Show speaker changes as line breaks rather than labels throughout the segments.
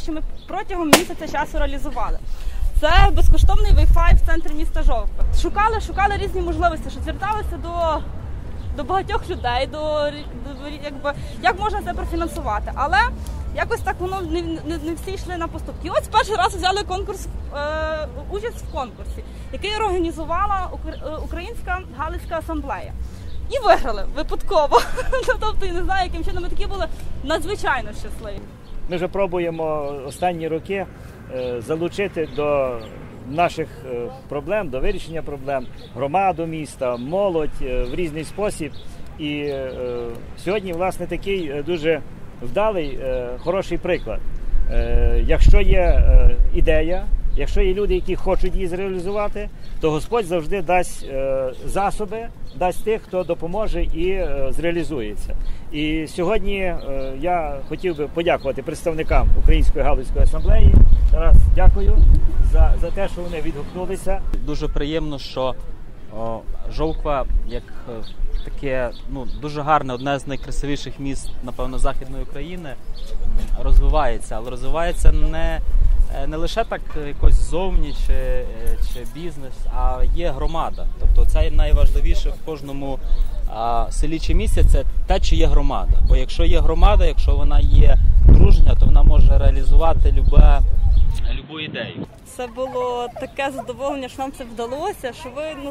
що ми протягом місяця часу реалізували. Це безкоштовний Wi-Fi в центрі міста Жовква. Шукали різні можливості, що зверталися до багатьох людей, як можна це профінансувати. Але якось так воно не всі йшли на поступки. І ось перший раз взяли участь в конкурсі, який організувала Українська Галицька асамблея. І виграли випадково. Тобто, не знаю, яким чином ми такі були надзвичайно щасливі.
Ми вже пробуємо останні роки залучити до наших проблем, до вирішення проблем громаду міста, молодь в різний спосіб. І сьогодні, власне, такий дуже вдалий, хороший приклад. Якщо є ідея, якщо є люди, які хочуть її зреалізувати, то Господь завжди дасть засоби, дасть тих, хто допоможе і зреалізується. І сьогодні я хотів би подякувати представникам Української Галицької асамблеї. Тарас, дякую за те, що вони відгукнулися.
Дуже приємно, що Жовква, як таке дуже гарне, одне з найкрасивіших міст, напевно, Західної України, розвивається. Але розвивається не лише так якось ззовні чи бізнес, а є громада. Тобто це найважливіше в кожному селі чи місті – це те, чи є громада. Бо якщо є громада, якщо вона є дружня, то вона може реалізувати любу ідею.
Це було таке задоволення, що нам це вдалося, що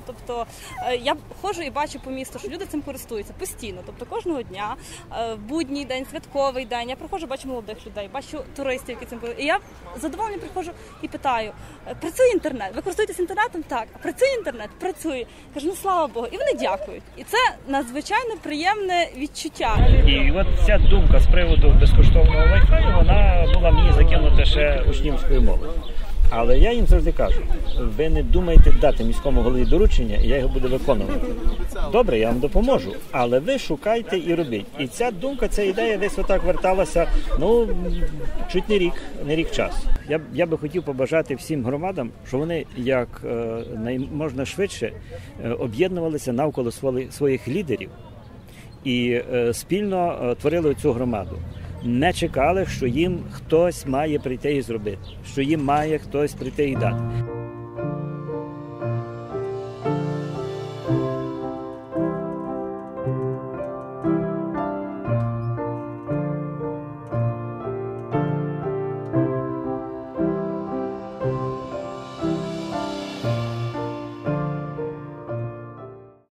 я ходжу і бачу по місту, що люди цим користуються постійно, тобто кожного дня, будній день, святковий день, я приходжу, бачу молодих людей, бачу туристів, які цим користуються. І я з задоволенням приходжу і питаю, працює інтернет? Ви користуєтесь інтернетом? Так. А працює інтернет? Працює. Кажу, слава Богу. І вони дякують. І це надзвичайно приємне відчуття.
І от ця думка з приводу безкоштовного Wi-Fi, вона була мені закинута ще учнівською мовою. Але я їм завжди кажу, ви не думайте дати міському голові доручення, і я його буду виконувати. Добре, я вам допоможу, але ви шукайте і робіть. І ця думка, ця ідея десь отак верталася, чуть не рік часу. Я би хотів побажати всім громадам, що вони як можна швидше об'єднувалися навколо своїх лідерів і спільно творили цю громаду. Не чекали, що їм хтось має прийти і зробити, що їм має хтось прийти і дати.